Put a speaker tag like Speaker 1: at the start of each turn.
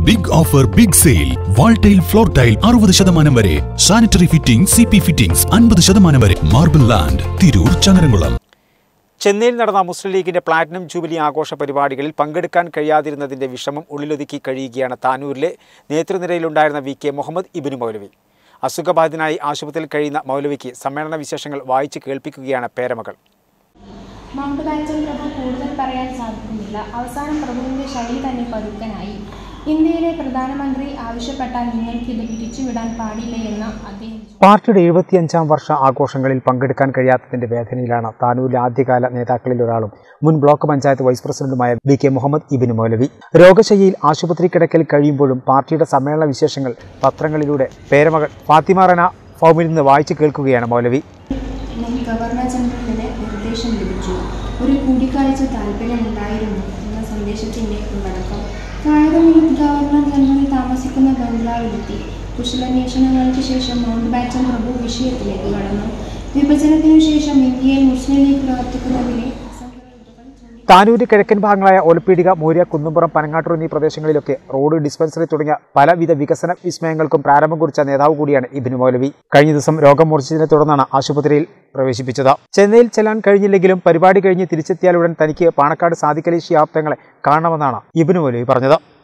Speaker 1: Big offer, big sale. Wall tile, floor tile 60% വരെ. Sanitary fitting, CP fittings 50% വരെ. Marble land, Tirur, Changaramkulam.
Speaker 2: ചെന്നൈയിൽ നടന്ന മുസ്ലിം ലീഗിന്റെ പ്ലാറ്റിനം ജൂബിലി ആഘോഷ പരിപാടികളിൽ പങ്കെടുക്കാൻ കഴിയാതിരുന്നതിന്റെ വിഷമം ഉള്ളിലൊതുക്കി കഴിയുകയാണ് താനൂരിലെ നേതൃനിരയിലുണ്ടായിരുന്ന VK മുഹമ്മദ് ഇബ്നു മൗലവി. അസുഖബാധിതനായി ആശുപത്രിയിൽ കഴിയുന്ന മൗലവിക്ക് സമ്മേളന വിശേഷങ്ങൾ വായിച്ച് കേൾപ്പിക്കുകയാണ് പേരമകൾ.
Speaker 3: മൗണ്ട് ബാറ്റൻ പ്രഭു കൂടുതൽ പറയാൻ സാധിക്കുന്നില്ല. അവസാനം പ്രഭുവിന്റെ ശൈലി തന്നെ പരുക്കനായി. ഇന്ത്യയിലെ പ്രധാനമന്ത്രി ആവശ്യപ്പെട്ടാൽ നിങ്ങൾക്കിത് പിരിച്ചുവിടാൻ പാടില്ല എന്ന് അദ്ദേഹം.
Speaker 2: പാർട്ടിയുടെ 75-ാം വർഷ ആഘോഷങ്ങളിൽ പങ്കെടുക്കാൻ കഴിയാത്തതിന്റെ വേദനയിലാണ് താനൂരിലെ ആദ്യകാല നേതാക്കളിൽ ഒരാളും മുൻ ബ്ലോക്ക് പഞ്ചായത്ത് വൈസ് പ്രസിഡന്റുമായ VK മുഹമ്മദ് ഇബ്നു മൗലവി. രോഗശയ്യയിൽ ആശുപത്രി കിടക്കൽ കഴിയുമ്പോഴും പാർട്ടിയുടെ സമ്മേളന വിശേഷങ്ങൾ പത്രങ്ങളിലൂടെ പേരമകൾ ഫാത്തിമ റന ഫൗമിൽ നിന്ന് വായിച്ചു കേൾക്കുകയാണ് മൗലവി.
Speaker 3: ഗവർണർ ജനറലിന് നിർദ്ദേശം ലഭിച്ചു. ഒരു കൂടിക്കാഴ്ച താല്പര്യമുണ്ടായിരുന്നു എന്ന സന്ദേശത്തിന്റെ ഉള്ളടക്കം. കായികമിനിറ്റ് ഗവർണർ ജനറൽ താമസിക്കുന്ന ബംഗ്ലാവിലെത്തി. കുശലാന്വേഷണങ്ങൾക്ക് ശേഷം മൗണ്ട് ബാറ്റൻ പ്രഭു വിഷയത്തിലേക്ക് കടന്നു. വിഭജനത്തിനു ശേഷം ഇന്ത്യയിൽ മുസ്ലിം ലീഗ് പ്രവർത്തിക്കുന്നതിനെ താനൂര് കിഴക്കൻ ഭാഗങ്ങളായ ഓലപ്പീടിക, മൂര്യ, കുന്നുംപുറം, പനങ്ങാട്ടൂർ എന്നീ പ്രദേശങ്ങളിലൊക്കെ റോഡ്, ഡിസ്പെൻസറി തുടങ്ങിയ പലവിധ വികസന വിസ്മയങ്ങൾക്കും പ്രാരംഭം കുറിച്ച നേതാവ് കൂടിയാണ് ഇബ്നു മൗലവി. കഴിഞ്ഞ ദിവസം രോഗം മൂർച്ഛിച്ചതിനെ തുടർന്നാണ് ആശുപത്രിയിൽ പ്രവേശിപ്പിച്ചത്. ചെന്നൈയിൽ ചെല്ലാൻ കഴിഞ്ഞില്ലെങ്കിലും പരിപാടി കഴിഞ്ഞ് തിരിച്ചെത്തിയാലുടൻ തനിക്ക് പാണക്കാട് സാദിഖ് അലി ശിഹാബ് തങ്ങളെ കാണണമെന്നാണ് ഇബ്നു മൗലവി പറഞ്ഞത്.